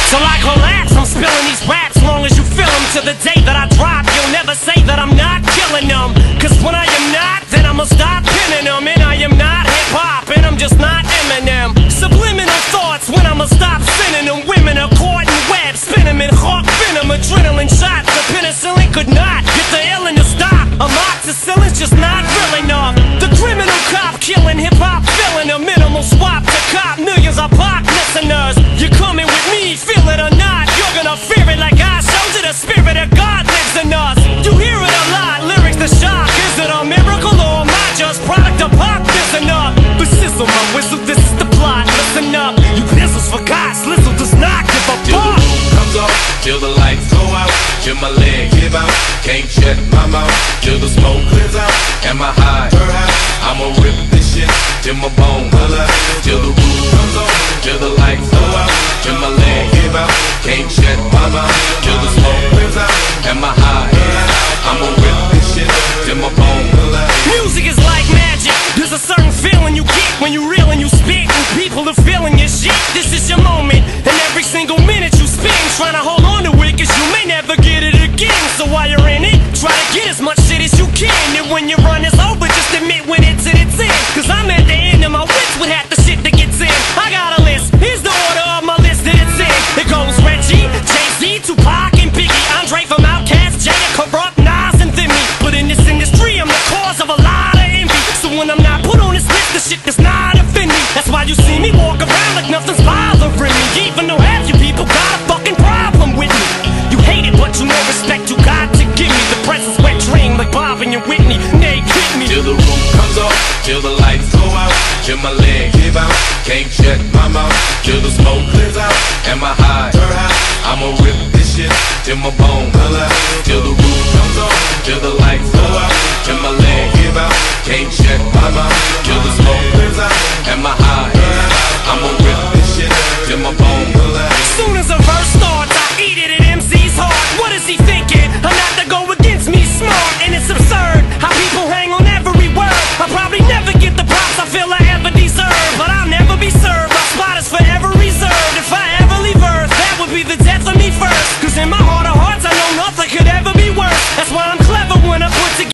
So like relax, I'm spilling these raps long as you feel them. To the day that I drop, you'll never say that I'm not killing them. Cause when I am not, then I'ma stop pinning them. And I am not hip-hop, and I'm just not Eminem. Subliminal thoughts when I'ma stop sending them. Women are caught in webs, spin them in hawk venom. Adrenaline shots, the penicillin could not get the illin to stop. Amoxicillin's just not real enough. The criminal cop killing hip-hop, filling a minimal swap to cop millions of pop listeners. You're coming with me, feel it or not, you're gonna fear it like I showed you. The spirit of God lives in us. You hear it a lot, lyrics to shock. Is it a miracle or am I just product of pop? Listen up, but sizzle my whistle, this is the plot. Listen up, you pistols for God's Lizzle does not give a till fuck. the roof comes off, till the lights go out, till my leg give out, can't shut my mouth, till the smoke clears out. Am I high? I'ma rip this shit till my bone holla. Till the roof comes off, till the lights go out, till my leg give out, can't shut my mouth, till the smoke clears out. Am I high? I'ma rip this shit till my bone holla. Music is like magic. There's a certain feeling you get when you reel and you spit, and people are feeling your shit. This is your moment, and every single minute you spend trying to hold on to it, cause you may never get it again. So while you're in it, try to get as much shit as you can. And when your run is over, just admit when it's in its end. Cause I'm at the end of my wits with half the shit that gets in. I got a list, here's the order of my list that it's in. It goes Reggie, Jay-Z, Tupac, and Biggie, Andre from Outkast, Jay, Corrupt, Nas, and then me. But in this industry, I'm the cause of a lot of envy. So when I'm not put on this list, the shit does not offend me. That's why you see me walk around like nothing's bothering me. Even though half you people got a fucking problem with me. You hate it, but you know respect you got to give me. The presence wet dream like Bob and your Whitney. Nay, hit me. Till the roof comes off, till the lights go out, till my leg give out, can't shut my mouth, till the smoke clears out. Am I high? I'ma rip this shit till my bone holla. Till the roof comes off, till the lights go out, till my leg give out, can't shut my mouth, till the smoke clears out. Am I high? I'ma rip this shit till my bone holla. Soon as a verse starts, I eat it at MC's heart. What is he thinking? I'm not to go against me, smart, and it's absurd how people hang on every word. I probably never get the props I feel like